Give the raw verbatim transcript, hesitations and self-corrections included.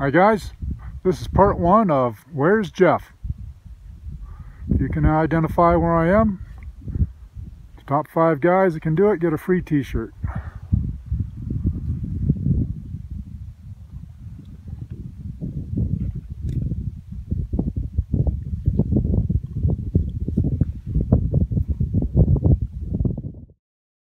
Hi guys, this is part one of Where's Jeff? If you can identify where I am, the top five guys that can do it get a free t-shirt.